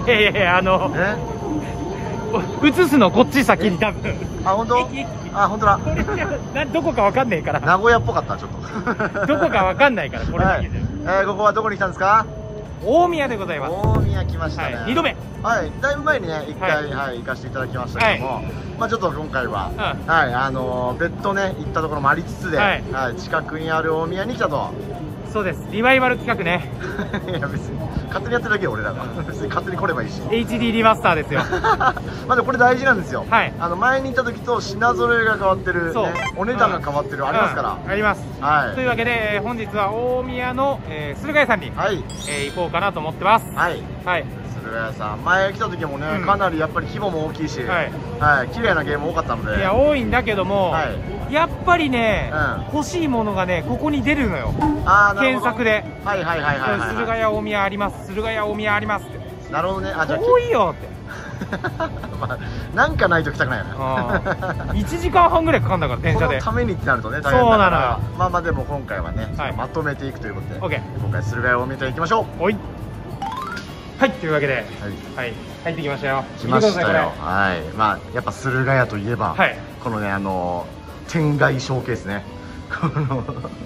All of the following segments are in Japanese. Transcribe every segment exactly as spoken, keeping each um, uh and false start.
いやいやいや、あの映すのこっち先に多分。 あ、本当？あ、本当だ。 これなどこかわかんないから。 名古屋っぽかったちょっと。 どこかわかんないからこれだけで。 えー、ここはどこに来たんですか？ 大宮でございます。 大宮来ましたね。 にどめ。はい、 だいぶ前にね一回はい行かせていただきましたけども、まあちょっと今回ははいあの別途ね行ったところもありつつで、はい近くにある大宮に来たと。 そうです。リバイバル企画ね。 いや別に勝手にやってるだけよ俺らが。別に勝手に来ればいいし。 エイチディー リマスターですよ。 まあでもこれ大事なんですよ。 はい。 あの前に行った時と品揃えが変わってる、 そう、 お値段が変わってるありますから。 あります。はい。というわけで本日は大宮の駿河屋さんにはい行こうかなと思ってます。はいはい。 駿河屋さん前来た時もねかなりやっぱり規模も大きいし、はいはい綺麗なゲーム多かったので。 いや多いんだけども。はい。やっぱりね、うん、欲しいものがねここに出るのよ。あー、検索で。はいはいはいはい、はい。駿河屋大宮あります。駿河屋大宮ありますって。なるほどね。あ、じゃあ遠いよって。まあなんかないと来たくないよね。いちじかんはんぐらいかかんだから電車で。このためにってなるとね大変だから。そうなのよ。まあまあでも今回はね、はい、まとめていくということで。オッケー。今回駿河屋大宮と行きましょう。おい。はいというわけで、はい、はい、入ってきましたよ。来ましたよ。はい。まあやっぱ駿河屋といえば、はい、このねあの天外ショーケースね。この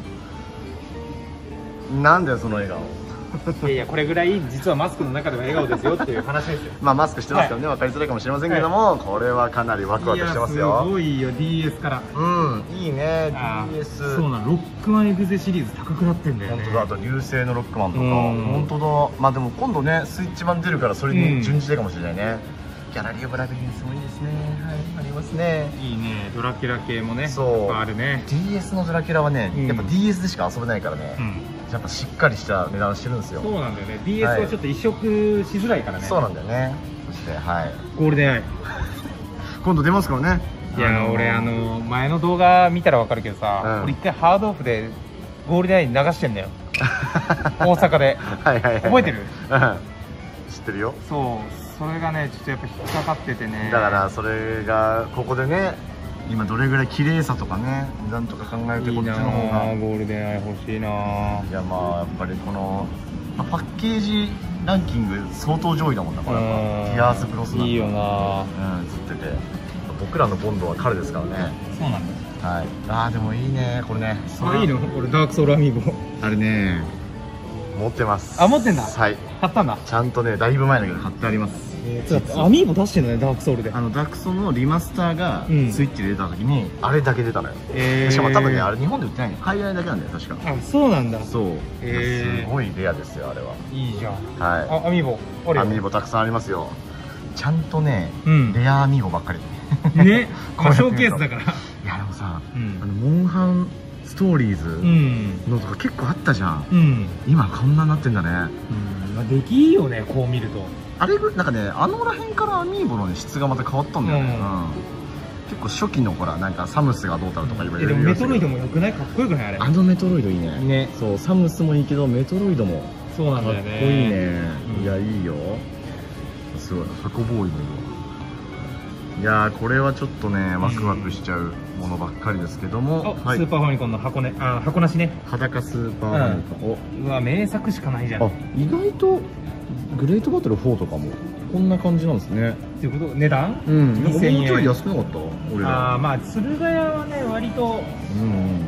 なんだよその笑顔。いやいやこれぐらい実はマスクの中では笑顔ですよっていう話ですよ。まあマスクしてますからね、はい、分かりづらいかもしれませんけども、はい、これはかなりワクワクしてますよ。すごいよ ディーエス から。うんいいね ディーエス。そうなロックマンエグゼシリーズ高くなってんだよね。本当だ。あと流星のロックマンとか本当だ。まあでも今度ねスイッチ版出るからそれに準じてかもしれないね。ギャラリーオブラビリンスもいいですね。はいありますね。いいね。ドラキュラ系もねそうあるね。 ディーエス のドラキュラはねやっぱ ディーエス でしか遊べないからね、やっぱしっかりした値段してるんですよ。そうなんだよね。 ディーエス はちょっと移植しづらいからね。そうなんだよね。そしてはいゴールデンアイ今度出ますからね。いや俺あの前の動画見たらわかるけどさ、俺一回ハードオフでゴールデンアイ流してんだよ。大阪で。覚えてる？知ってるよ。そうそれがねちょっとやっぱ引っかかっててね。だからそれがここでね今どれぐらい綺麗さとかね値段とか考えてこっちの方がゴールデンアイ欲しいな。いやまあやっぱりこのパッケージランキング相当上位だもんなこれ。ティアースブロスなんかいいよな。うん映ってて僕らのボンドは彼ですからね。そうなんだ。はい。ああでもいいねこれね。それいいの？俺ダークソウルアミーボあれね持ってます。あ持ってんだ。はい買ったんだ。ちゃんとねだいぶ前だけど買ってあります。アミーボ出してるのねダークソウルで。あのダークソウルのリマスターがスイッチで出た時にあれだけ出たのよ。しかも多分ねあれ日本で売ってないの海外だけなんだよ確か。あそうなんだ。そうすごいレアですよあれは。いいじゃん。はいアミーボアミーボたくさんありますよ。ちゃんとねレアアミーボばっかりね。ショーケースだから。いやでもさあのモンハンストーリーズのとか結構あったじゃん。今こんなになってんだね。できいいよねこう見ると。あれなんかねあのらへんからアミーボの、ね、質がまた変わったんだよね。結構初期のほらなんかサムスがどうたらとか言われる。でもメトロイドもよくない？かっこよくないあれ？あのメトロイドいいね。ねそうサムスもいいけどメトロイドもそうなんだよね。かっこいいね。いやいいよ。すごい箱ボーイもいる。いやーこれはちょっとねワクワクしちゃうものばっかりですけども、スーパーファミコンの箱ね、あ箱なしね。裸スーパーファミコン。おうわ名作しかないじゃん。あ意外とグレートバトルフォーとかもこんな感じなんですね。っていうこと値段？うんもうちょい安くなかった俺ら。ああまあ駿河屋はね割とうん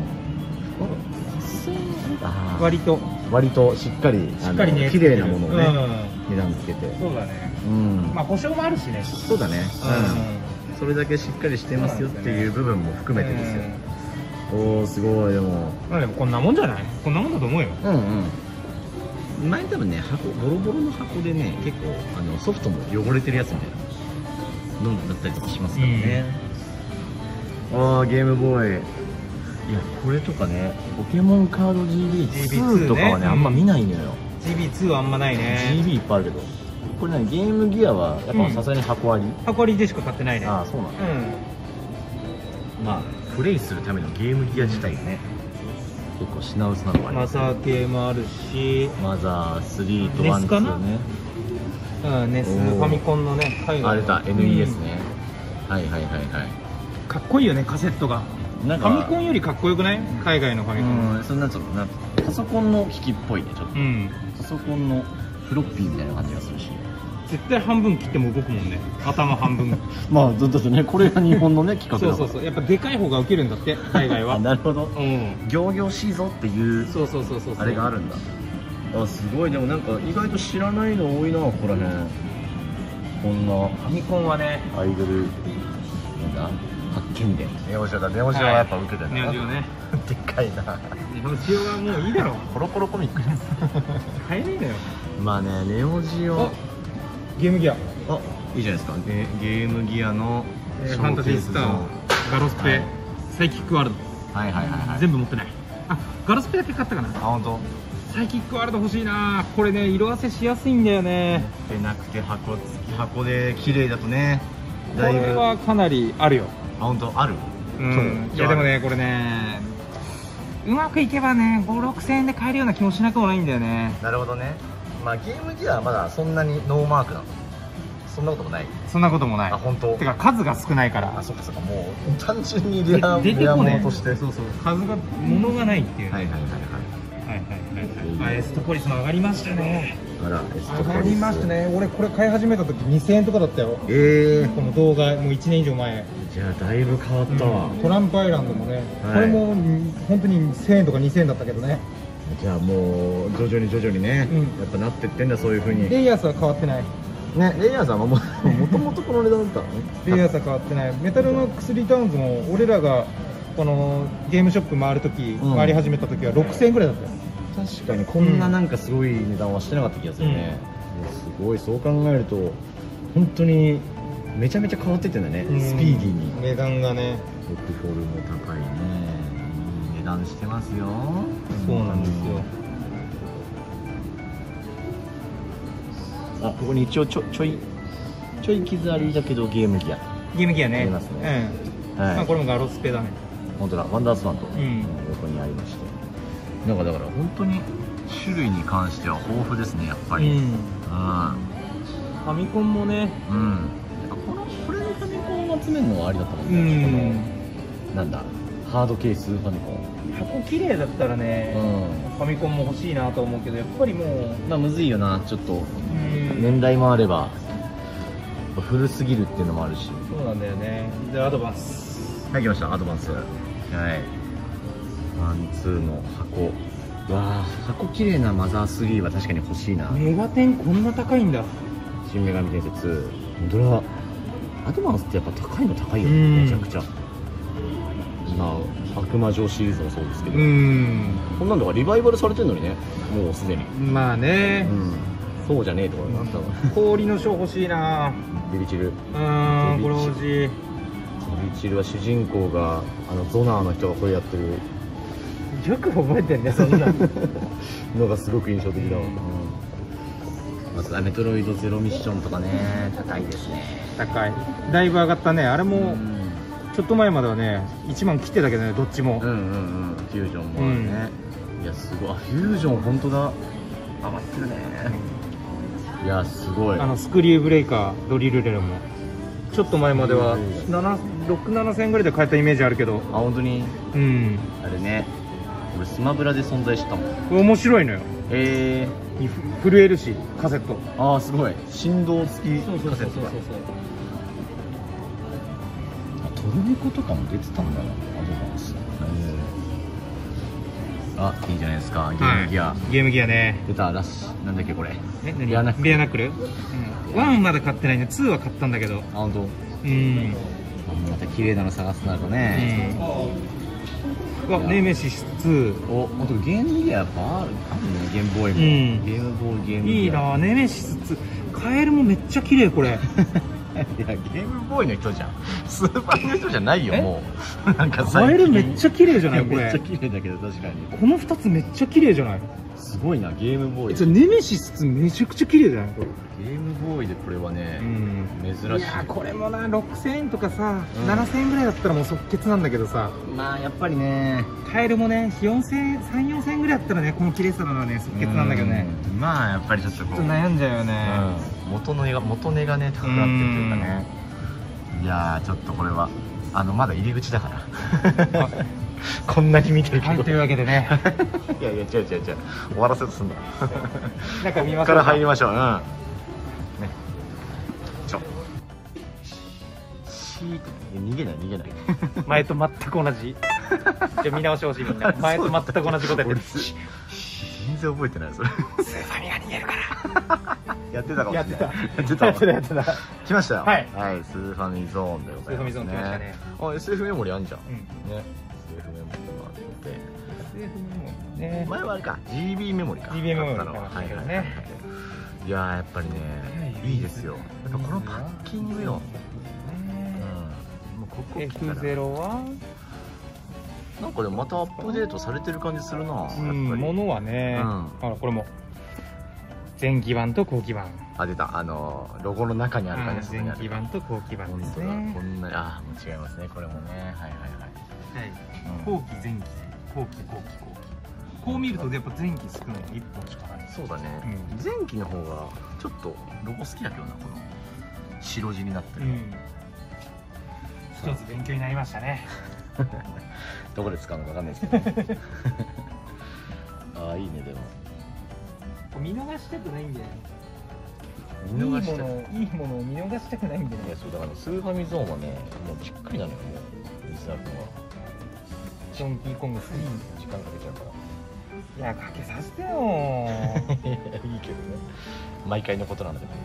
割と割としっかりしっかりね綺麗なものをね値段つけて。そうだね。うんまあ保証もあるしね。そうだね。うんそれだけしっかりしてますよっていう部分も含めてですよ。おおすごい。でもまあでもこんなもんじゃない？こんなもんだと思うよ。うんうん前多分ね箱ボロボロの箱でね結構あのソフトも汚れてるやつみたいなのだったりとかしますからね。ああゲームボーイ。いやこれとかねポケモンカード ジービーツー とかはねあんま見ないのよ。 ジービーツー はあんまないね。 ジービー いっぱいあるけどこれねゲームギアはやっぱさすがに箱あり、箱ありでしか買ってないね。ああそうなんだ。まあプレイするためのゲームギア自体がね結構品薄なのもあります。マザー系もあるしマザースリーとワンツーね。うんネスファミコンのね海外のあれだ エヌイーエス ね。はいはいはいはいかっこいいよねカセットが。ファミコンよりかっこよくない？海外のファミコン。うん、そんなちょっとなパソコンの機器っぽいねちょっと。うん。パソコンのフロッピーみたいな感じがするし。 絶対半分切っても動くもんね、頭半分。 まあだってね、これが日本のね企画だから。 そうそうそう、やっぱでかい方がウケるんだって海外は。 なるほど。 うん、 仰々しいぞっていうそうそうそうそうあれがあるんだ。あ、すごい。でもなんか意外と知らないの多いな、ここら辺。こんなファミコンはね、 アイドルなんだ発見でネオジオだ。ネオジオはやっぱ受けてるな。 ネオジオね。 でっかいな。 ネオジオはもういいだろ。 コロコロコミックです。 買えないのよ。 まあね、ネオジオ。 ゲームギア。 あ、いいじゃないですか。ゲームギアのファンタジースター、ガロスペ、サイキックワールド。 はいはいはいはい。 全部持ってない。あ、ガロスペだけ買ったかな。 あ、本当。 サイキックワールド欲しいな。これね、色あせしやすいんだよね。 でなくて箱付き、箱で綺麗だとね。 これはかなりあるよ。 あ、本当ある。 うん。いやでもね、これね、うまくいけばね、ご、ろくせんえんで買えるような気もしなくもないんだよね。 なるほどね。まあゲームギアはまだそんなにノーマークなの。そんなこともない。 そんなこともない。 あ、本当。 てか数が少ないから。 あ、そっかそっか。もう単純にレアレアものとして。 そうそう。数が物がないっていう。 はいはいはいはい。 はいはいはいはい。あ、エストポリスも上がりましたね。 あら、エストポリス。 上がりましたね。俺これ買い始めた時にせんえんとかだったよ。 ええ。 この動画もういちねん以上前。 じゃあだいぶ変わったわ。 トランプアイランドもね。これも本当にせんえんとかにせんえんだったけどね。 じゃあもう徐々に徐々にね、やっぱなってってんだ、そういう風に。 レイヤースは変わってない。 ね、レイヤーさんはもともとこの値段だったのね。 レイヤーさ変わってない。メタルマックスリターンズも俺らがこのゲームショップ回るとき、うん、回り始めたときはろくせんえんぐらいだったよ。 確かにこんななんかすごい値段はしてなかった気がするね。うん、すごい、そう考えると本当にめちゃめちゃ変わってってんだね、うん、スピーディーに。値段がね、ロックフォルも高いね。いい値段してますよ。 そうなんですよ。 あ、ここに一応ちょちょいちょい傷ありだけどゲームギア。 ゲームギアね。 ありますね。 うん。はい。まあこれもガロスペだね。 本当だ、ワンダースバンド、うん、横にありまして。なんかだから本当に種類に関しては豊富ですね、やっぱり。うん。うん、ファミコンもね。 うん。このこれでファミコンを集めるのはありだったもんね。うん。このなんだハードケースファミコン。 箱綺麗だったらね、うん、ファミコンも欲しいなと思うけど、やっぱりもうまあむずいよな、ちょっと年代もあれば古すぎるっていうのもあるし。 そうなんだよね。でアドバンス、 はい、来ました、アドバンス。はい、ワンツーの箱。わあ、箱綺麗なマザースリーは確かに欲しいな。 メガテンこんな高いんだ。 新女神伝説。本当だ、アドバンスってやっぱ高いの高いよね、めちゃくちゃ。まあ、悪魔城シリーズもそうですけど、うん、こんなんだからリバイバルされてるのにね、もうすでに。 まあね、うん、 そうじゃねえとかなったの。 氷の章欲しいな。 ビビチル。 うん、これ欲しい。ビビチルは主人公があのゾナーの人がこれやってる。 よく覚えてんね、そんなのがすごく印象的だわ。まずはメトロイドゼロミッションとかね、高いですね。 高い、だいぶ上がったね。あれもちょっと前まではねいちまん切ってたけどね、どっちも。うんうんうん。 フュージョンもあるね、うん、いやすごい。あ、フュージョン本当だ、上がってるね。いやすごい。 あのスクリューブレイカードリルレルもちょっと前まではろく、ななせんぐらいで買えたイメージあるけど。 あ、本当に。うん。あれね、俺スマブラで存在したもん。 面白いのよ。 ええー、震えるしカセット。 ああ、すごい、振動付きカセットだ。トルネコとかも出てたんだな、アドバンス。あ、いいじゃないですか、ゲームギア。 ゲームギアね、 出た。ラッシュなんだっけこれ。 え、何？レアナックル。レアナックル。ワンまだ買ってないね。ツーは買ったんだけど。 あ、本当。 うん。 また綺麗なの探すなるとね。 わ、ネメシスツー。 お、本当ゲームギアやっぱあるね。ゲームボーイも。ゲームボーイ、ゲームギア。 いいな、ネメシスツー。カエルもめっちゃ綺麗これ。 いや、ゲームボーイの人じゃん。スーパーの人じゃないよ、もう。 なんかカエルめっちゃ綺麗じゃないこれ。 めっちゃ綺麗だけど、確かに。 このふたつめっちゃ綺麗じゃない。 すごいな、ゲームボーイ。 じゃネメシスツーめちゃくちゃ綺麗じゃないこれ。 ゲームボーイでこれはね、うん、珍しい。いやこれもな、ろくせんえんとかさ、うん、ななせんえんぐらいだったらもう即決なんだけどさ。 まあやっぱりね、 カエルもね、よんせんえん、さん、よんせんえんぐらいだったらね、この綺麗さならね、即決なんだけどね。 まあやっぱりちょっとこう、 ちょっと悩んじゃうよね。 うん、元値が、元値がね、高くなってるというかね。いやー、ちょっとこれは、あの、まだ入り口だから。こんなに見てるけど。 はい、というわけでね。 いやいや、違う違う違う。終わらせようとすんだ。 なんか見ましょう。 から入りましょう。うん。ね。 ーって逃げない逃げない前と全く同じ。じゃあ見直してほしいみんな。前と全く同じことやってる。 全然覚えてないそれ。 スーファミが逃げるからやってたかもしれない。 やってたやってたやってたやってた。 来ましたよ。 はいはい、スーファミゾーンでございますね。 スーファミゾーン来ましたね。 あ、エスエフ メモリあんじゃん。 うん。 ね、エスエフ メモリもあって。 エスエフ メモリね。 前はあれか、ジービー メモリか。 ジービー メモリあったのははいはいはいはい。いやーやっぱりね、いいですよ。やっぱこのパッキングよ。うん。もうここ来たらエフゼロ はなんかでもまたアップデートされてる感じするな。やっぱり。 ものはね、あらこれも前期版と後期版。 あ、出た。あのロゴの中にある感じですね。 前期版と後期版ですね。 こんな、あ、もう違いますね。これもね。はいはいはい。 後期前期後期後期後期。こう見るとやっぱ前期少ないいっぽんしかない。 そうだね。前期の方がちょっとロゴ好きだけどな、この白地になってる。 一つ勉強になりましたね。 どこで使うのかわかんないですけど。ああ、いいね。でも見逃したくないんだよ。 見逃したくいいものを見逃したくないんだよね。 いや、そうだからスーファミゾーンはね、もうじっくりなのよ。もう水沢君はドンキーコングスリー時間かけちゃうから。 いや、かけさせてよいいけどね、毎回のことなので、はい、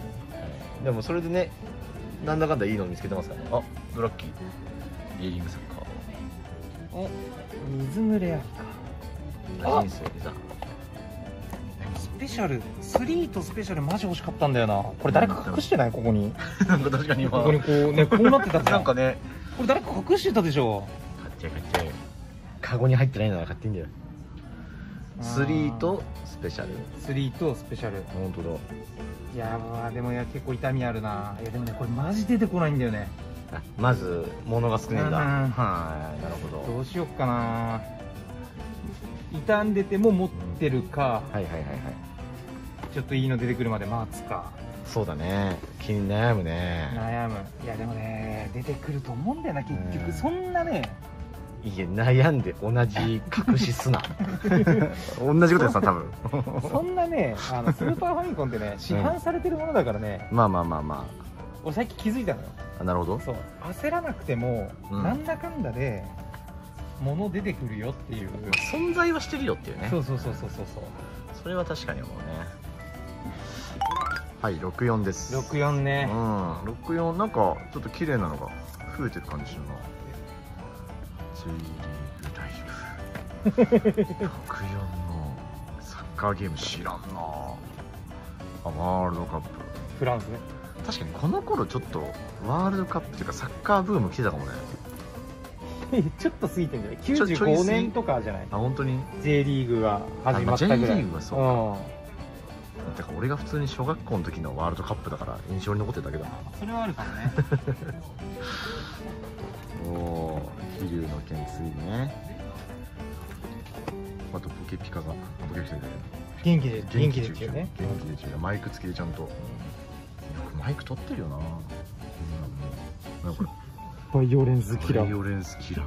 でもそれでね、なんだかんだいいの見つけてますからね。あ、ドラッキーリーディングサッカー、 お、水濡れやあ、人生でさ、 スペシャルスリーとスペシャルマジ欲しかったんだよな。これ誰か隠してない？ここになんか確かに今ここにこうね、こうなってたじゃん。 なんかね、 これ誰か隠してたでしょ。 買っちゃい買っちゃい、カゴに入ってないなら買っていいんだよ。スリーとスペシャル、 スリーとスペシャル、 本当だ。 いやー、でもいや結構痛みあるな。いやでもね、これマジ出てこないんだよね。 あ、まず物が少ないんだ。 うん、 はい、なるほど。 どうしよっかな。傷んでても持ってるか、 うん、はいはいはいはい、 ちょっといいの出てくるまで待つか。 そうだね、気に悩むね。 悩む。いやでもね、出てくると思うんだよな結局。そんなね、 いや、悩んで同じ隠しすな。同じことやさ、多分。 そんなね、あのスーパーファミコンってね、市販されてるものだからね、 うん、まあまあまあまあ、 俺最近気づいたのよ。 あ、なるほど。 そう、焦らなくても、うん、なんだかんだで物出てくるよっていう、 存在はしてるよっていうね。 そうそうそうそうそうそう、 それは確かに思うね。はい、ろくじゅうよんです。 ろくじゅうよんね。うん、 ろくじゅうよん、なんかちょっと綺麗なのが増えてる感じするな。J リーグ大丈夫。ろくじゅうよんのサッカーゲーム知らんなあ。ワールドカップフランスね。 確かにこの頃ちょっとワールドカップっていうかサッカーブーム来てたかもね。 ちょっと過ぎてんじゃない？きゅうじゅうごねんとかじゃない？ あ、本当に J リーグが始まったぐらい。 J リーグはそうか、うん、だから俺が普通に小学校の時のワールドカップだから印象に残ってただけだ。 それはあるかもね。 おお、飛龍の剣ついね。あとポケピカが、ポケピカで元気で元気で中ね。 元気で中、マイク付きでちゃんと。よくマイク取ってるよな。何これ？ バイオレンスキラー。 バイオレンスキラー。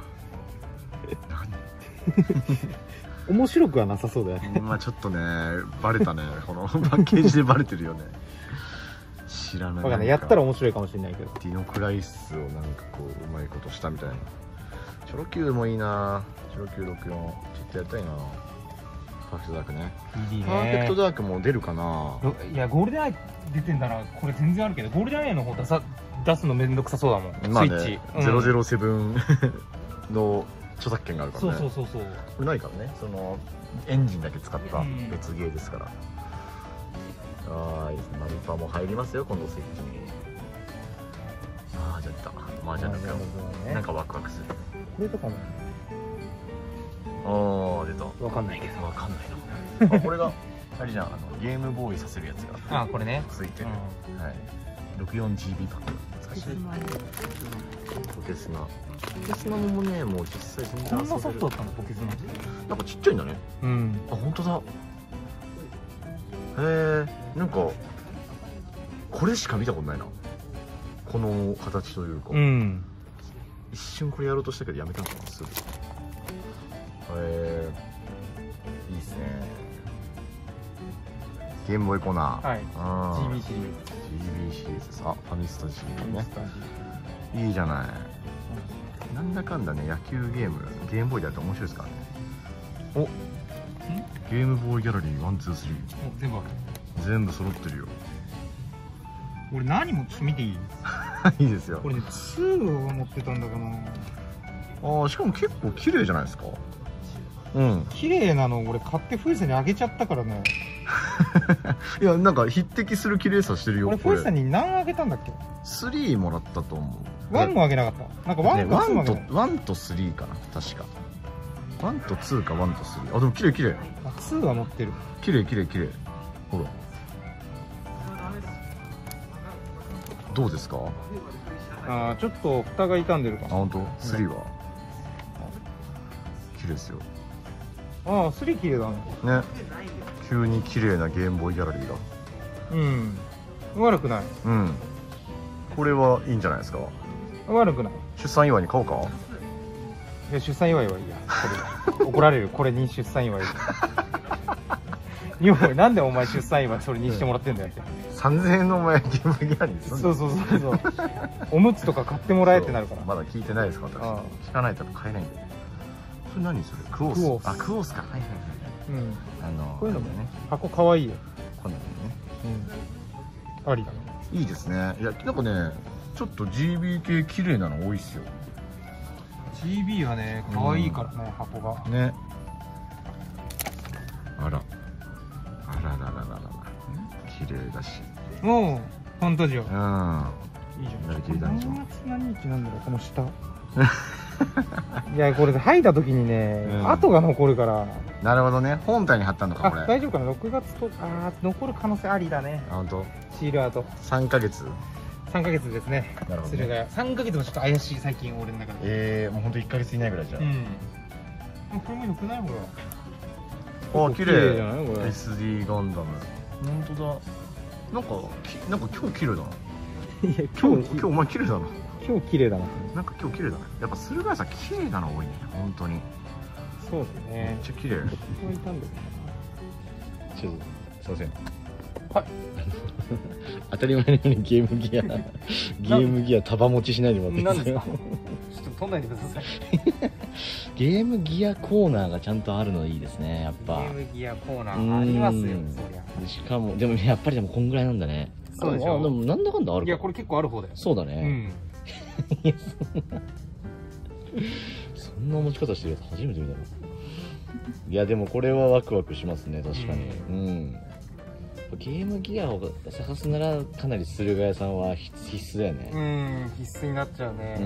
何？面白くはなさそうだよね。 まあちょっとね、バレたね。このパッケージでバレてるよね。知らない。 わかんない。やったら面白いかもしれないけど。 ディノクライスをなんかこううまいことしたみたいな。チョロ Q もいいな。チョロ キューろくじゅうよん、ちょっとやりたいな。パーフェクトダークね。いいね。パーフェクトダークも出るかな。いや、ゴールデンアイ出てんだらこれ全然あるけど、ゴールデンアイの方出さ出すのめんどくさそうだもん。 まあね、スイッチゼロゼロセブンの著作権があるからね。 そうそうそうそう。 これないからね。そのエンジンだけ使った別ゲーですから。ああ、いいですね。マリパも入りますよ、今度スイッチに。ああ、じゃあまあじゃあなんかなんかワクワクする。 これとかも。 ああ、出た。 わかんないけど。 わかんないな。これがあれじゃん、あのゲームボーイさせるやつが。 あ、これね。 ついてる。はい。ろくじゅうよんジービー パック。難しい。ポケスナ。ポケスナもね、もう実際全然遊べる。 こんなソフトだったの、ポケスナ。 なんかちっちゃいんだね。うん。あ、本当だ。へえ、なんかこれしか見たことないな。この形というか。うん。一瞬これやろうとしたけどやめたのかな、すぐ。えー、いいですね。ゲームボーイコーナー。はい。ジービー シリーズ。ジービー シリーズ。あ、ファミスタ ジービー ね。 いいじゃない。なんだかんだね、野球ゲームゲームボーイだと面白いですからね。お、ゲームボーイギャラリーワンツースリー全部ある。 全部揃ってるよ。 俺何もちょっと見ていい？ いいですよ。 これねツーを持ってたんだかな。 ああ、しかも結構綺麗じゃないですか。うん、 綺麗なの俺買ってフイさんにあげちゃったからね。 いや、なんか匹敵する綺麗さしてるよ。 俺フイさんに何あげたんだっけ？ スリーもらったと思う。 ワンもあげなかった。なんかワンとツーもあげない。 ワンとスリーかな、確か。ワンとツーかワンとスリー。あ、でも綺麗綺麗。 ツーは持ってる。 綺麗綺麗綺麗。ほら。どうですか？ ああ、ちょっと蓋が傷んでるかな。あ、 本当？スリーは綺麗ですよ。 ああ、スリー綺麗だね。 ね。急に綺麗なゲームボーイギャラリーが。 うん。悪くない。 うん。これはいいんじゃないですか。 悪くない。 出産祝いに買おうか。 いや、出産祝いはいいや。これ怒られる。これに出産祝い。なんでお前出産祝いそれにしてもらってんだよって。 さんぜんえんのお前ゲームギャラリー。 そうそうそうそう。おむつとか買ってもらえってなるから。 まだ聞いてないですか。聞かないと買えないんで。それ何それ？クオース。あ、クオースか。はいはいはい。うん。あのこういうのもね、箱可愛いよ。 こんなのね。 うん。ありだね。 いいですね。いや、なんかね、ちょっと ジービー 系綺麗なの多いっすよ。 ジービー はね、可愛いからね、箱が。 ね。あら。あらららららら。綺麗だし。 もうファンタジア。うん。 いいじゃん。なりきり男女。 何月何日なんだろう、この下。いや、これ履いた時にね、跡が残るから。 なるほどね。本体に貼ったのか、これ。 大丈夫かな。ろくがつと、ああ、残る可能性ありだね。 本当。 シールアート。 三ヶ月。 三ヶ月ですね。 なるほど。 三ヶ月もちょっと怪しい、最近俺の中で。 ええ、もう本当一ヶ月以内ぐらいじゃん。うん。 これもよくない、ほら。あ、綺麗じゃない、これ。エスディー ガンダム。本当だ。なんか、なんか今日綺麗だな。いや、今日、今日お前綺麗だな。 今日綺麗だな。 なんか今日綺麗だね。やっぱ駿河屋さん綺麗なの多いね。本当に。 そうですね。 めっちゃ綺麗。 ここいたんだよ。 ちょっとすいません。 はい。 当たり前のようにゲームギアゲームギア束持ちしないでもらっていいですか。 ちょっと取んないでください。 ゲームギアコーナーがちゃんとあるのいいですね。やっぱ。 ゲームギアコーナーありますよ。そりゃ。 しかもでもやっぱりでもこんぐらいなんだね。 そうでしょ。 でもなんだかんだあるか。 いや、これ結構ある方だよ。 そうだね。そんな持ち方してるやつ初めて見たの。いやでもこれはワクワクしますね、確かに。うん、ゲームギアを探すならかなり駿河屋さんは必須だよね。 うん、必須になっちゃうね。 うん、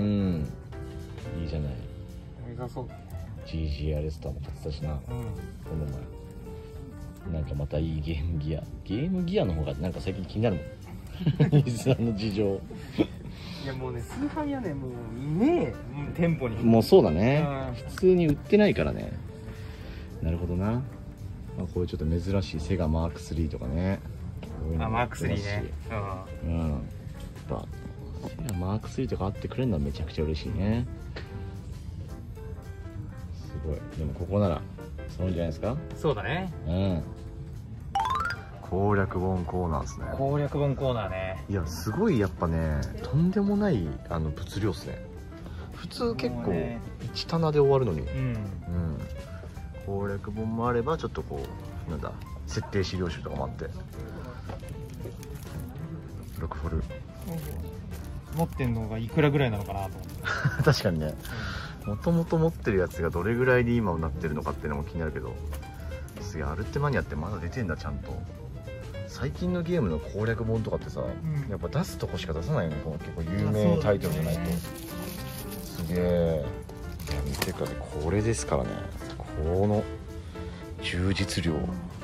いいじゃない。 目指そう。 ジージーアール スターも買ってたしな、うん、この前。なんかまたいいゲームギアゲームギアの方がなんか最近気になるもん。水さんの事情。 いやもうね、スーファミはね、もういねえ、店舗に。 もうそうだね、普通に売ってないからね。なるほどな。まあ、こういうちょっと珍しいセガマークスリーとかね。 あ、マークスリーね。 うん。やっぱセガマークスリーとかあってくれるのはめちゃくちゃ嬉しいね。すごい。でもここならそうじゃないですか。 そうだね。 うん。 攻略本コーナーですね。 攻略本コーナーね。いや、すごいやっぱね、とんでもないあの物量ですね。普通結構いち棚で終わるのに、うん、うん、攻略本もあればちょっとこうなんだ設定資料集とかもあって、ろくフォル持ってんのがいくらぐらいなのかなと思って。 確かにね、もともと持ってるやつがどれぐらいに今なってるのかっていうのも気になるけど、すげえアルテマニアってまだ出てんだちゃんと。最近のゲームの攻略本とかってさ、うん、やっぱ出すとこしか出さないよね。この結構有名タイトルじゃないと。ね、すげえ。いや見てください、これですからね。この充実量。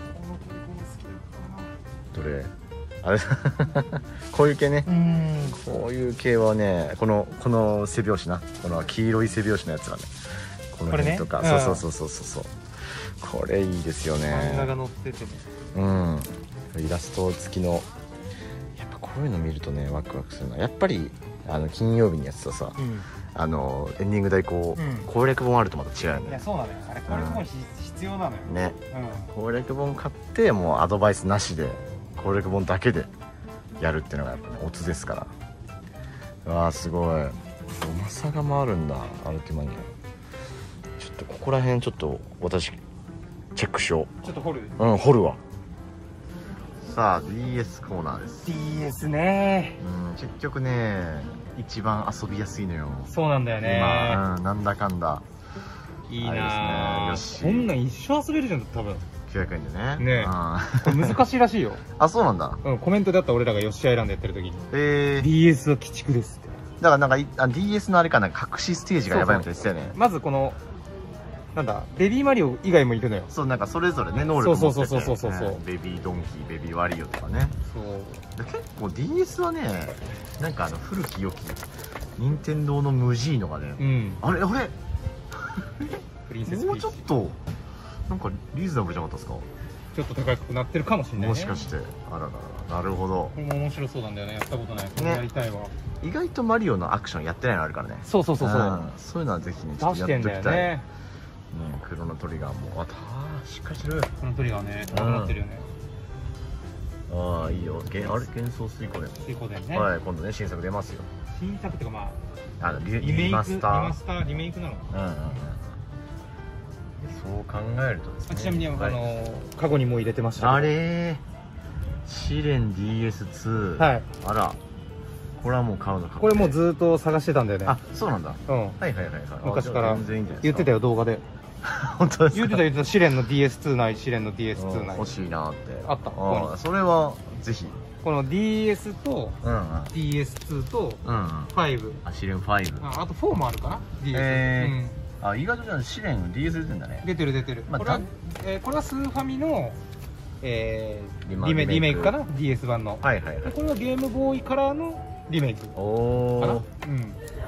どれあれこういう系ね。こういう系はね、このこの背表紙な、この黄色い背表紙のやつはね、この辺とか、ね、そうそうそうそうそう、これいいですよね。 漫画が載っててね。 うん。イラスト付きの、やっぱこういうの見るとねワクワクするな。やっぱりあの金曜日にやってたさ、うん、あのエンディング代行、うん、攻略本あるとまた違うよね。 いやそうなのよ、あれ攻略本、うん、必要なのよね、うん、攻略本買ってもうアドバイスなしで攻略本だけでやるっていうのがやっぱ、ね、オツですから。わあすごい。 マサガもあるんだ、アルティマニア。ちょっとここら辺ちょっと私チェックしよう。ちょっと掘る。 うん、掘るわ。 さあ ディーエス コーナーです。 ディーエス ね。 うん、結局ね一番遊びやすいのよ。 そうなんだよね今、うん、なんだかんだいいな。 よし、 こんなん一生遊べるじゃん多分。 きゅうひゃくえんでね。 ねえ、これ難しいらしいよ。 あ、そうなんだ。 うん、コメントであった俺らがヨッシーアイランドやってる時に、 えー、 ディーエス は鬼畜ですって。 だからなんかあ ディーエス のあれかな、隠しステージがやばいみたいですよね。 まずこのなんだ、ベビーマリオ以外もいるのよ。 そう、なんかそれぞれね能力持ってて、 そうそうそうそうそうそう、 ベビードンキー、ベビーワリオとかね。そうで結構 ディーエス はね、なんかあの古き良き任天堂のムジーノがね、うん、あれあれプリンセスピーチもうちょっとなんかリーズナブルじゃなかったですか。 ちょっと高くなってるかもしれないね、 もしかして。あららら、なるほど。 これも面白そうなんだよね。やったことない。これやりたいわ。 意外とマリオのアクションやってないのあるからね。 そうそうそうそう、うん、 そういうのはぜひねちょっとやっときたいね。クロノトリガーもあたーしっかりしてる。クロノトリガーね高くなってるよね。 ああいいよ。げあれ幻想水湖でも水湖でね、 はい、今度ね新作出ますよ。 新作っていうかまああの リ, リマスターリマスターリメイクなの。うんうんうん。 そう考えるとですね。 ちなみにあのカゴにも入れてました。 あれ試練 ディーエスツー。はい。あら。これはもう買うのか。 これもうずっと探してたんだよね。 あ、そうなんだ。 うん。 はいはいはいはい。 昔から言ってたよ動画で。 本当ですか。 言ってた言ってた。試練の ディーエスツー ない試練の ディーエスツー ない。 欲しいなって。 あった。ここそれはぜひ。 この ディーエス と ディーエスツー とファイブ。 あ、試練ファイブ。 あとフォーもあるかな。ディーエス。 ええ。あ、意外とじゃあ試練 ディーエス 出てんだね。 出てる出てる。これはえこれはスーファミのえリメイクかな。 ディーエス 版の。はいはいはい。これはゲームボーイカラーのリメイク。おお。 うん。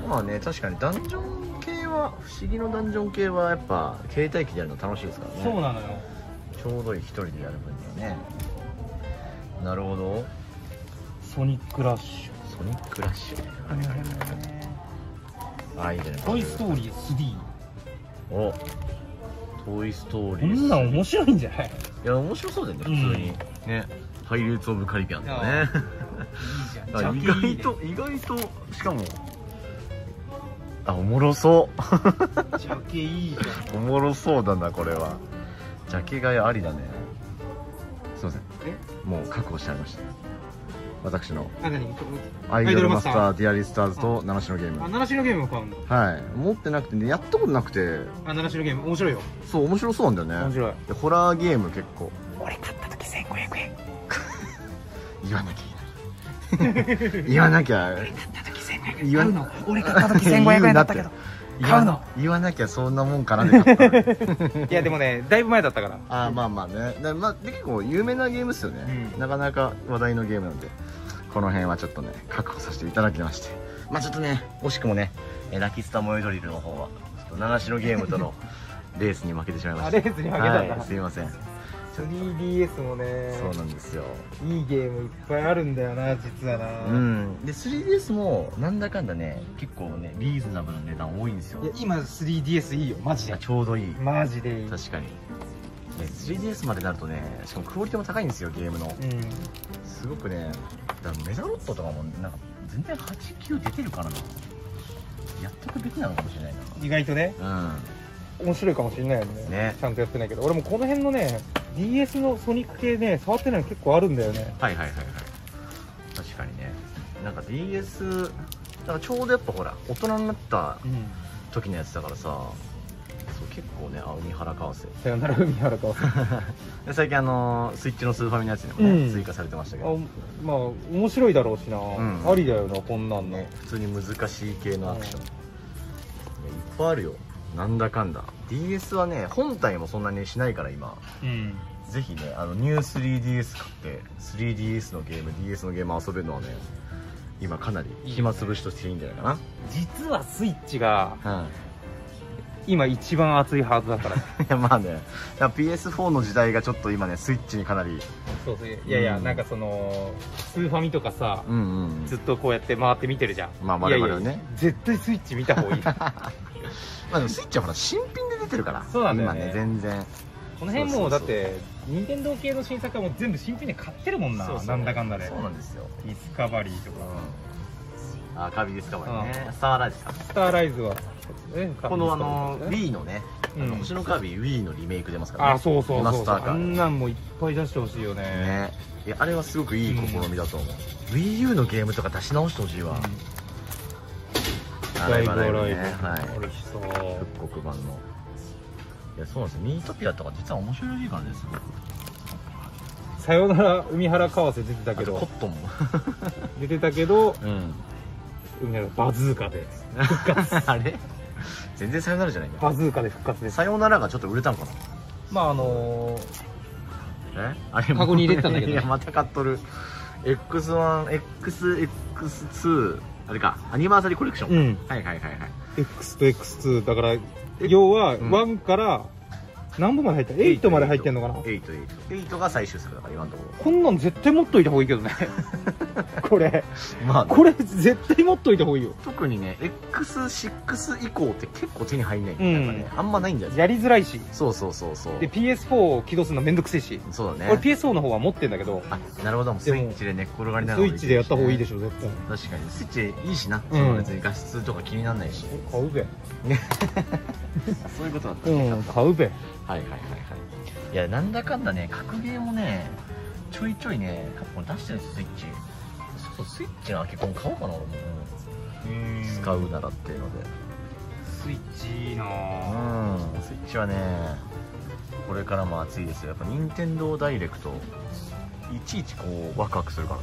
まあね、確かにダンジョン系は不思議のダンジョン系はやっぱ携帯機でやるの楽しいですからね。そうなのよ。ちょうどいい一人でやる分にはね。なるほど。 ソニックラッシュ。ソニックラッシュ。あ、いいじゃない。 トイストーリースリー。 お。トイストーリー。 こんなん面白いんじゃない？ いや面白そうだよね普通に。ね。パイレーツオブカリビアンとかね。いいじゃん。意外と意外としかもあおもろそう。 ジャケいいじゃん。 おもろそうだなこれは。ジャケ買いありだね。すいません。え？もう確保してありました。私のアイドルマスターディアリスターズと七種のゲーム。 あ、七種のゲームを買うの？ はい。持ってなくてね、やったことなくて。 あ、七種のゲーム面白いよ。 そう面白そうなんだよね。面白い。でホラーゲーム結構。 俺買った時せんごひゃくえん。 言わなきゃいいな。言わなきゃ。 俺買った時せんごひゃくえん。言うの。俺買った時せんごひゃくえんだったけど。買うの。 言わなきゃそんなもんかなで買った。 いやでもね、だいぶ前だったから。 あ、まあまあね。でまあで結構有名なゲームですよね。なかなか話題のゲームなんで。この辺はちょっとね確保させていただきまして、まあちょっとね惜しくもねラキスタ萌えドリルの方はちょっと七種のゲームとのレースに負けてしまいました。 レースに負けたんだ、 はい、すいません。 スリーディーエス もねそうなんですよ、 いいゲームいっぱいあるんだよな実はな。 うんで スリーディーエス もなんだかんだね結構ねリーズナブルな値段多いんですよ。 いや今 スリーディーエス いいよマジで。 ちょうどいい。 マジでいい。 確かにスリーディーエス までなるとねしかもクオリティも高いんですよゲームの。うん、すごくねだからメダロットとかもなんか全然はちきゅう出てるからな。やっとくべきなのかもしれないな意外とね。うん面白いかもしれないよ ね, ねちゃんとやってないけど俺もこの辺のね ディーエス のソニック系ね触ってないの結構あるんだよね。 はいはいはいはい確かにね。なんか ディーエス だからちょうどやっぱほら大人になった時のやつだからさ、うん、そう結構ねあ海原川瀬さよなら海原川瀬で最近あのスイッチのスーファミのやつにもね、うん、追加されてましたけどまあ面白いだろうしな、うん、ありだよなこんなんの、ね、 普通に難しい系のアクション、うん、いっぱいあるよなんだかんだ。 ディーエス はね本体もそんなにしないから今、うん、ぜひねあのニュー スリーディーエス 買って スリーディーエス のゲーム ディーエス のゲーム遊べるのはね今かなり暇つぶしとしていいんじゃないかな。 実はスイッチが、うん今一番熱いハードだから。いやまあね ピーエスフォー の時代がちょっと今ねスイッチにかなりそうそういやいや、うん、なんかそのスーファミとかさ、うんうん、ずっとこうやって回って見てるじゃん。 まあ我々はねいやいや絶対スイッチ見た方がいい。まあでもスイッチはほら新品で出てるからそうなんだよね今ね全然この辺もうだって任天堂系の新作はもう全部新品で買ってるもんな。なんだかんだでそうなんですよ。 ディスカバリーとか、 あ、カービィディスカバリーね。スターライズか。 スターライズはこのあの Wii のね、星のカービィ Wii のリメイク出ますからね。 あ、そうそうそう。あんなんもいっぱい出してほしいよね。 いや、あれはすごくいい試みだと思う。Wii U のゲームとか出し直してほしいわ。 ライブライブね。はい。 復刻版の。いや、そうなんですよ。ミートピアとか実は面白いからね、すごく。 さよなら海原川瀬出てたけど、 コットンも出てたけど、海原バズーカで復活。 あれ全然さよならじゃないんだ。 バズーカで復活です。 さよならがちょっと売れたんかな。 まああのえあれカゴに入れてたんだけど、 いやまた買っとる。 エックスワン、エックスエックスツー あれか、アニバーサリーコレクション。うん、はいはいはいはい。 X と エックスツー だから要はワンから何本まで入った？エイトまで入ってんのかな。 エイト、エイト、エイトが最終作だから今のところ。 こんなん絶対持っといた方がいいけどね。これまあこれ絶対持っといた方がいいよ。 特にね エックスシックス 以降って結構手に入んないんだよね。あんまないんだよ。 やりづらいし。 そうそうそうそう。 で ピーエスフォー を起動するのめんどくせえし。 そうだね。 俺 ピーエスフォー の方は持ってんだけど。 あ、なるほど。スイッチで寝っ転がりながらスイッチでやった方がいいでしょ絶対。 確かにスイッチいいしな。その別に画質とか気にならないし。 買うべ。 そういうことだったね。うん、買うべ。 はいはいはいはい。いや、なんだかんだね、格ゲーもね、ちょいちょいね、カプコン出してるんですよ、スイッチ。そう、スイッチのアケコン買おうかな、俺も。使うならっていうので。 スイッチいいなぁ。うん、スイッチはね、これからも熱いですよ。やっぱ、任天堂ダイレクト、いちいちこう、ワクワクするから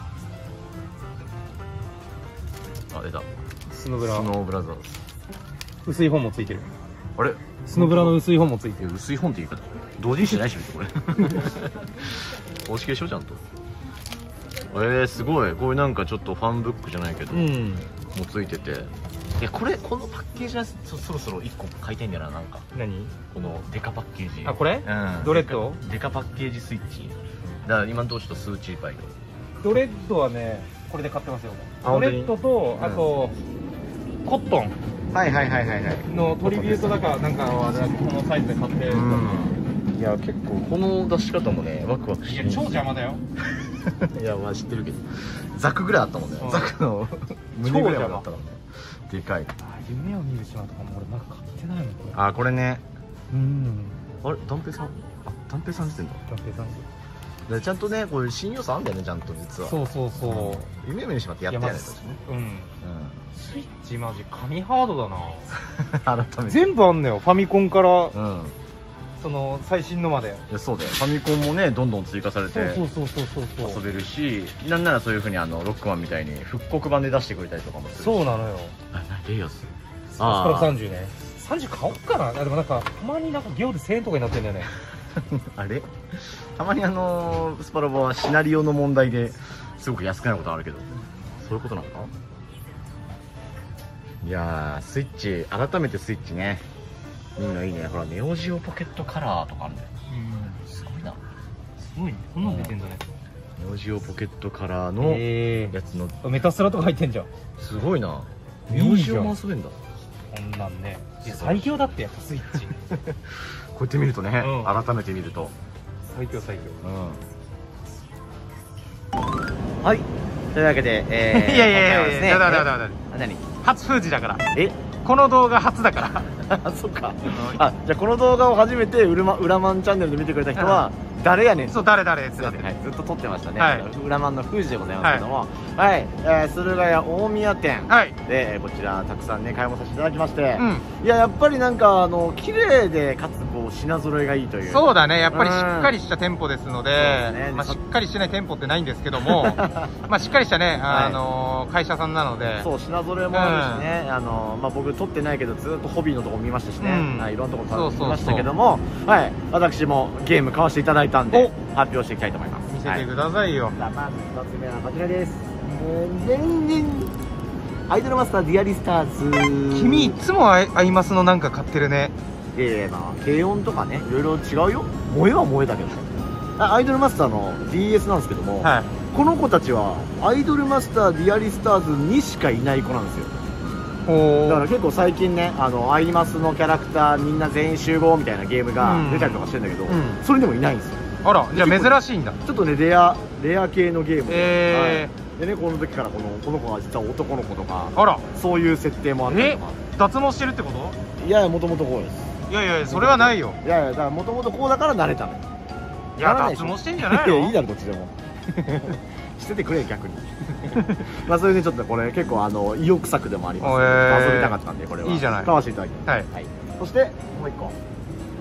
な。あ、出た。 スノブラ。 スノーブラザーズ。 薄い本もついてる。 あれスノブラの薄い本もついてる。 薄い本って言うか同人誌ないしこれ。公式でしょちゃんと。えー、すごい。これなんかちょっとファンブックじゃないけど、うん、もうついてて。いや、これこのパッケージは そ, そろそろいっこ買いたいんだよな。なんか何このデカパッケージ。 あ、これ、うん、ドレッドデカパッケージスイッチだから。今のところちょっと数値パイドレッドはね、これで買ってますよ。ドレッドと、あと、うん、コットン。はいはいはいはいはいのトリビュートだかなんかはこのサイズで買ってる。 いや結構この出し方もねワクワクしてる。 いや超邪魔だよ。 いやまあ知ってるけどザクぐらいあったもんね。ザクの胸ぐらいあったもんね。でかい。 夢を見る島とかも俺まだ買ってないもん。 あこれね。 うん。 あれダンペイさん。あダンペイさん出てんだ。 ダンペイさん。 でちゃんとねこういう新要素あんだよねちゃんと実は。 そうそうそう。 夢を見る島ってやってないですね。 うん。スイッチマジ神ハードだな。 改めて全部あんのよ。ファミコンから、うん、その最新のまで。 いやそうだよ。ファミコンもねどんどん追加されてそうそうそうそうそう遊べるし、なんならそういうふうにあのロックマンみたいに復刻版で出してくれたりとかもするし。 そうなのよ。 あレイヤーススパラさんじゅうね。さんじゅう買おっかな。でもなんかたまになんかゲオでせんえんとかになってんだよね。 あれたまにあのスパラボはシナリオの問題ですごく安くなることあるけど、そういうことなのか。いやースイッチ改めてスイッチねみんないいね。ほらネオジオポケットカラーとかあるんだよ。うんすごいな。 すごいね。こんなん出てんだね。 ネオジオポケットカラーのやつのメタスラとか入ってんじゃん。 すごいな。ネオジオも遊べんだこんなんね。最強だってやっぱスイッチ。 こうやって見るとね、うん、改めて見ると最強最強。 うん、はいというわけで、えー、 いやいやいやいやいやだだだだ何初封じだから。 えこの動画初だから。 あそっか。あじゃあこの動画を初めてウルマウラマンチャンネルで見てくれた人は誰やねん。 そう誰誰です。 はい、ずっと撮ってましたね。はい、ウラマンの封じでございますけども、はい、はい、えー、駿河屋大宮店、はい、でこちらたくさんね買い物させていただきまして、うん、いややっぱりなんかあの綺麗でかつこう品揃えがいいという。 そうだね。やっぱりしっかりした店舗ですので、ね、まあしっかりしてない店舗ってないんですけども、まあしっかりしたねあのー、会社さんなので、 そう品揃えもあるしね、うん、あのー、まあ僕撮ってないけどずっとホビーのとこ見ましたしね、うん、はい、いろんなとこ見ましたけども、はい、私もゲーム買わせていただいたんで発表していきたいと思います。 見せてくださいよ。 じゃあまず一つ目はこちらです。えー、でんでんアイドルマスターディアリスターズ。 君いつもアイアイマスのなんか買ってるね。 ええまあ軽音とかねいろいろ違うよ。萌えは萌えだけどね。アイドルマスターの ディーエス なんですけども、はい、この子たちはアイドルマスターディアリスターズにしかいない子なんですよ。だから結構最近ねあのアイマスのキャラクターみんな全員集合みたいなゲームが出たりとかしてるんだけど、うん、それでもいないんですよ。 あらじゃあ珍しいんだ。 ちょっとねレアレア系のゲームで、 えー、 でね、この時からこのこの子は実は男の子とか、 あら、 そういう設定もあったりとか。 脱毛してるってこと？ いやいや、もともとこうです。 いやいや、それはないよ。 いやいや、だからもともとこうだから慣れたのよ。 いや、脱毛してんじゃないの？ いや、いいだろどっちでもしててくれ逆にまあそれでちょっとこれ結構あの意欲作でもありますので、遊びたかったんで、これはいいじゃない、 買わせていただきます。はい、はい、そしてもう一個、はい、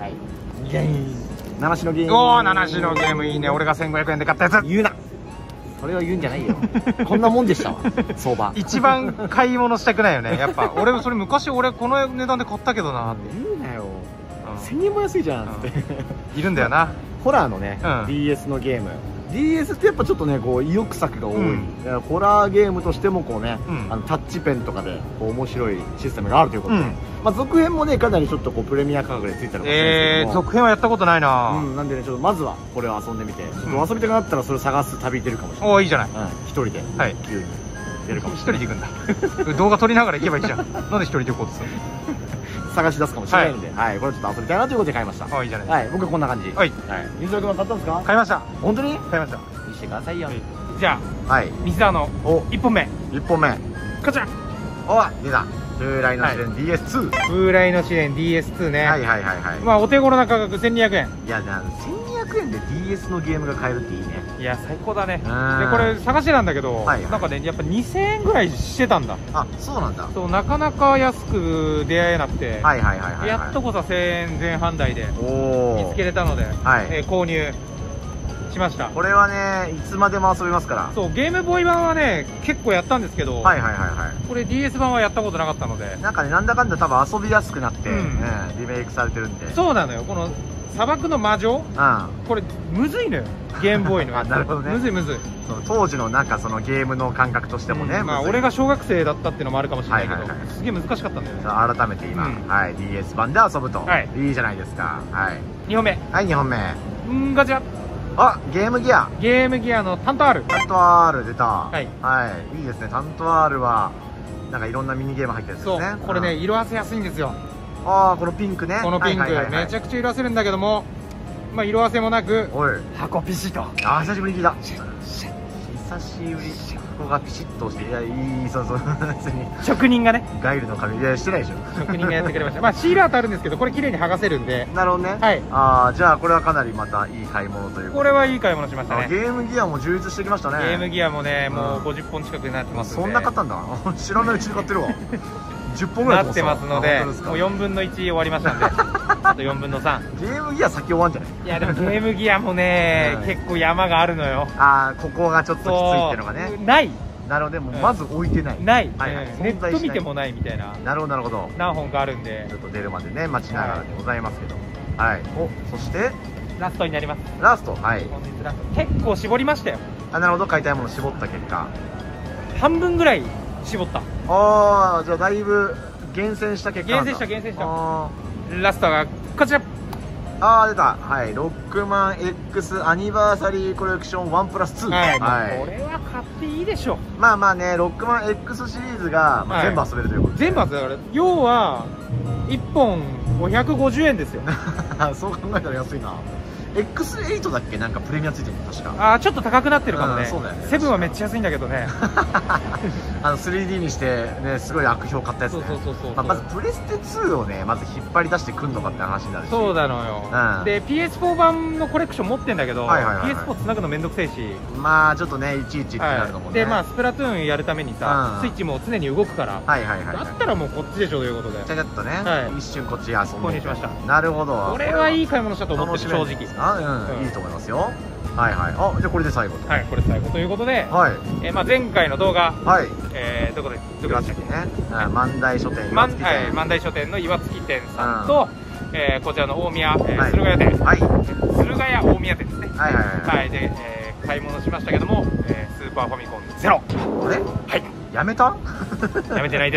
ゲーム七種のゲーム。 おお、七種のゲームいいね。俺がせんごひゃくえんで買ったやつ。 言うな、それを言うんじゃないよこんなもんでしたわ相場。 一番買い物したくないよねやっぱ。俺もそれ昔俺この値段で買ったけどなって。 言うなよ、せんえんも安いじゃんって。 いるんだよな、 ホラーのね ディーエス のゲーム。ディーエス ってやっぱちょっとねこう意欲作が多い、ホラーゲームとしてもこうね、あのタッチペンとかでこう面白いシステムがあるということで、まあ続編もねかなりちょっとこうプレミア価格でついてるかもしれないですけども、 続編はやったことないな。 なんでねちょっとまずはこれを遊んでみて、ちょっと遊びたくなったらそれを探す旅出るかもしれない。 おお、いいじゃない。 一人で急に出るかもしれない。 一人で行くんだ動画撮りながら行けばいいじゃん。なんで一人で行こうとするの？ 探し出すかもしれないんで、はい、これちょっと遊びたいなということで買いました。 あ、いいじゃない。 はい、僕はこんな感じ。はい、水沢君は買ったんですか？ 買いました。 本当に買いました。 見せてくださいよ。 じゃあ、はい、水沢のいっぽんめ、 いっぽんめこちら。 おわ、出た。風来の試練 ディーエスツー。 風来の試練 ディーエスツー ね。 はいはいはいはい。 まあお手頃な価格せんにひゃくえん。 いや、せんにひゃくえんで ディーエス のゲームが買えるっていいね。 いや、最高だね。でこれ探してたんだけど、なんかねやっぱにせんえんぐらいしてたんだ。 あ、そうなんだ。 そう、なかなか安く出会えなくて、 はいはいはいはい、 やっとこそせんえんぜん半台で見つけれたので、え購入しました。 これはねいつまでも遊べますから。 そう、ゲームボーイ版はね結構やったんですけど、はいはいはいはい、これ ディーエス 版はやったことなかったので、 なんかねなんだかんだ多分遊びやすくなって、うん、リメイクされてるんで。 そうなのよ、この砂漠の魔女、うん、これむずいのよゲームボーイのやつ。 なるほどね、 むずいむずい。 当時のなんかそのゲームの感覚としてもね、 まあ俺が小学生だったっていうのもあるかもしれないけど、すげえ難しかったんだよね。 改めて今、はい、ディーエス 版で遊ぶといいじゃないですか。はい、 にほんめ、 はい、にほんめ、 うんガチャ。 あ、ゲームギア。 ゲームギアのタント R。 タント R 出た。はい、はい、いいですね。タント R はなんかいろんなミニゲーム入ってるんですね。 そう、これね色あせやすいんですよ。 ああ、このピンクね。 このピンクめちゃくちゃ色あせるんだけども、まあ色あせもなく箱ピシッと。 あ、久しぶりに聞いた。久しぶり。箱がピシッとして、いや、いい、そうそう、 職人がね、 ガイルの紙でしてないでしょ。 職人がやってくれました。まあシールアートあるんですけど、これ綺麗に剥がせるんで。 なるほどね。はい。ああ、じゃあこれはかなりまたいい買い物というか。 これはいい買い物しましたね。 ゲームギアも充実してきましたね。 ゲームギアもね、もうごじゅっぽん近くになってますんで。 そんな買ったんだ。知らないうちに買ってるわ。じゅっぽんぐらいなってますので、もうよんぶんのいち終わりましたんで、あとよんぶんのさん。 ゲームギア先終わんじゃない？ いやでもゲームギアもね、結構山があるのよ。 ああ、ここがちょっときついっていうのがね。 ない。 なるほど、でもまず置いてない。 ない。ネット見てもないみたいな。 なるほどなるほど。 何本かあるんで、 ちょっと出るまでね待ちながらでございますけど。はい。お、そしてラストになります。 ラスト、はい。 結構絞りましたよ。 あ、なるほど、買いたいもの絞った結果、 半分ぐらい絞った。 ああ、じゃあだいぶ厳選した結果。 厳選した厳選した。ラストがこちら。 ああ、出た。はい、ロックマン X アニバーサリーコレクションワンプラスツー。 はい、はい、これは買っていいでしょ。 まあまあね、ロックマン X シリーズが、まあ、全部遊べるということで、 はい、全部遊べる。要はいっぽんごひゃくごじゅうえんですよ。 そう考えたら安いな。エックスエイト だっけ、なんかプレミアついてるの確か。 ああ、ちょっと高くなってるかもね。 そうだよね。 セブンはめっちゃ安いんだけどね。 あの スリーディー にしてね、すごい悪評買ったやつね。そうそうそうそう。まずプレステツーをね、まず引っ張り出してくんのかって話になるし。そうなのよ。で ピーエスフォー 版のコレクション持ってんだけど、 ピーエスフォー つなぐのめんどくせえし、 まあちょっとねいちいちってなるのもね。 でまあスプラトゥーンやるためにさ、スイッチも常に動くから、だったらもうこっちでしょということで、 ちゃちゃっとね一瞬こっち遊んで購入しました。 なるほど。 これはいい買い物したと思ってる、正直。 あ、うん、いいと思いますよ。はいはい。あ、じゃあこれで最後。 はい、これ最後ということで、はい。えまあ前回の動画、はい。えどこでどこでしたっけね。万代書店。万はい万代書店の岩槻店さんと、えこちらの大宮駿河屋店。はい。駿河屋大宮店ですね。はいはいはい。はいで買い物しましたけども、スーパーファミコンゼロ。 あれ？はい。やめた？ やめてないです。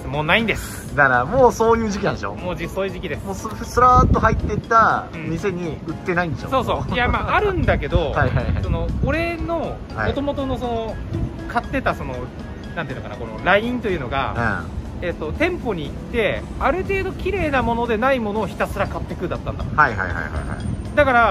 もうないんです。 だからもうそういう時期なんでしょ。 もうそういう時期です。 もうスラーっと入ってった店に売ってないんでしょ。 そうそう。いやまああるんだけど、その俺の元々のその買ってたそのなんていうのかな、このラインというのが、えっと店舗に行ってある程度綺麗なものでないものをひたすら買ってくだったんだ。はいはいはいはい。だから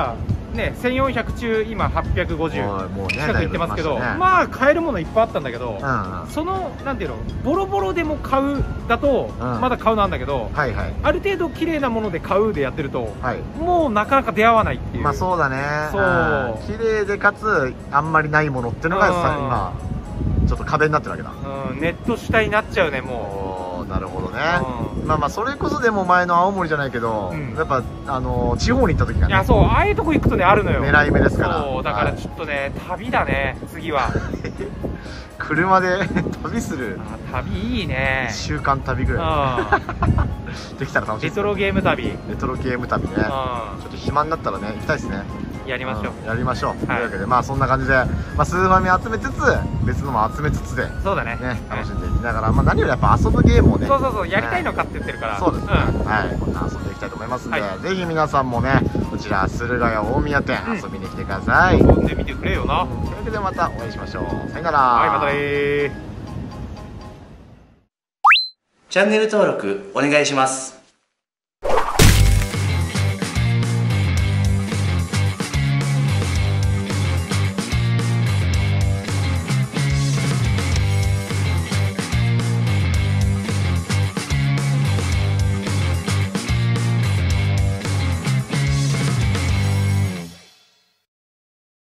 ね、せんよんひゃく中今はっぴゃくごじゅう近くいってますけど、まあ買えるものいっぱいあったんだけど、そのなんていうの、ボロボロでも買うだとまだ買うなんだけど、ある程度綺麗なもので買うでやってると、もうなかなか出会わないっていう。 まあそうだね、そう綺麗でかつあんまりないものっていうのがさ今ちょっと壁になってるわけだ。 ネット主体になっちゃうね、もう。 なるほどね。まあまあそれこそでも前の青森じゃないけど、やっぱあの地方に行った時がね、 いやそう、ああいうとこ行くとねあるのよ、 狙い目ですから。 そうだからちょっとね、旅だね次は。 車で旅する。 旅いいね。 いっしゅうかん旅ぐらいできたら楽しい。 レトロゲーム旅。レトロゲーム旅ね。ちょっと暇になったらね行きたいですね。 やりましょう、 やりましょう。というわけでまあそんな感じで、まあスーファミ集めつつ別のも集めつつで、 そうだね、 楽しんでいきながら、まあ何よりやっぱ遊ぶゲームをね、 そうそうそう、やりたいのかって言ってるから、 そうですね、はい、こんな遊んでいきたいと思いますんで、ぜひ皆さんもねこちら駿河屋大宮店遊びに来てください。 遊んでみてくれよな。 というわけでまたお会いしましょう。さよなら。 はい、またね。 チャンネル登録お願いします。